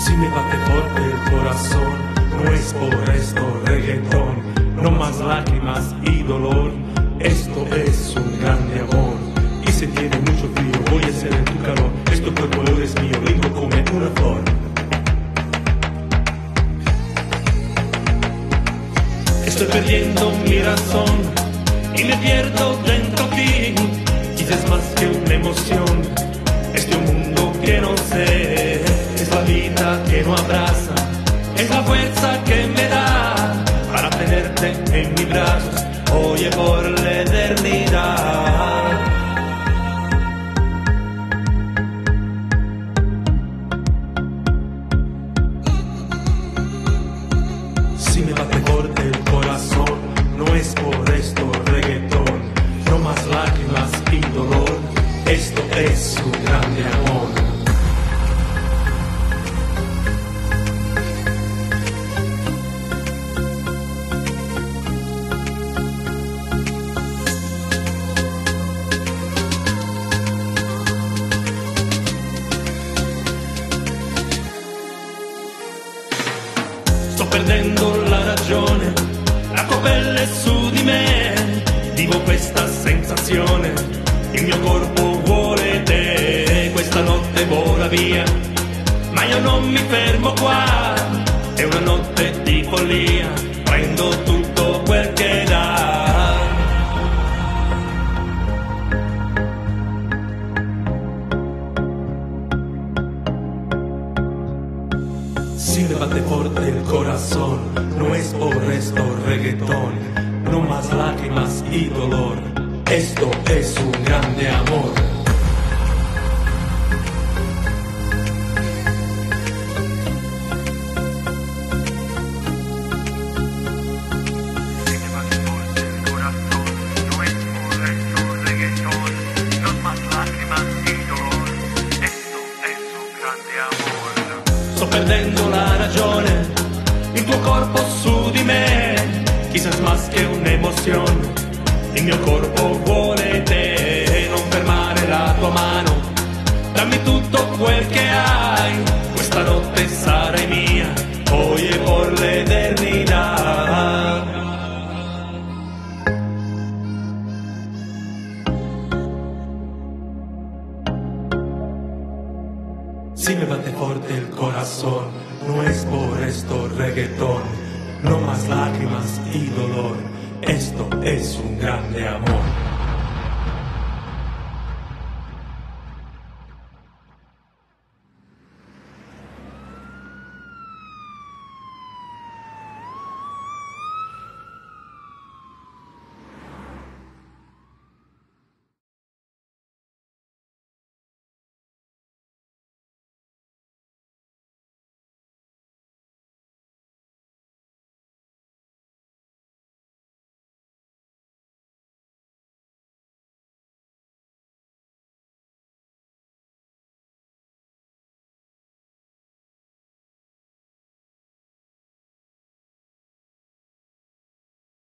Si me bate fuerte el corazón, no es por esto reggaetón, no más lágrimas y dolor, esto es un grande amor. Y si tiene mucho frío, voy a ser en tu calor, este cuerpo es mío, lindo como una flor. Estoy perdiendo mi razón y me pierdo dentro de ti, quizás más que una emoción, este mundo que no sé, es la vida que no abraza, es la fuerza que me da para tenerte en mis brazos, oye, por la eternidad. Si me bate fuerte el corazón, no es por esto reggaetón, no más lágrimas y dolor, esto es un grande amor. Sto perdendo la ragione, la tua pelle su di me, vivo questa sensazione, il mio corpo vuole te, questa notte vola via, ma io non mi fermo qua, è una notte di follia, prendo tutto quel che dà. Si me bate fuerte el corazón, no es por esto reggaetón, no más lágrimas y dolor, esto es un grande amor. Si me bate fuerte el corazón, no es por esto reggaetón, no más lágrimas y dolor, esto es un grande amor. Sto perdendo la ragione, il tuo corpo su di me, quizás más che un'emozione, il mio corpo vuole te, non fermare la tua mano, dammi tutto quel che hai, questa notte sarai mia, oye, por l'eternità. Si me bate fuerte el corazón, no es por esto reggaetón, no más lágrimas y dolor, esto es un grande amor.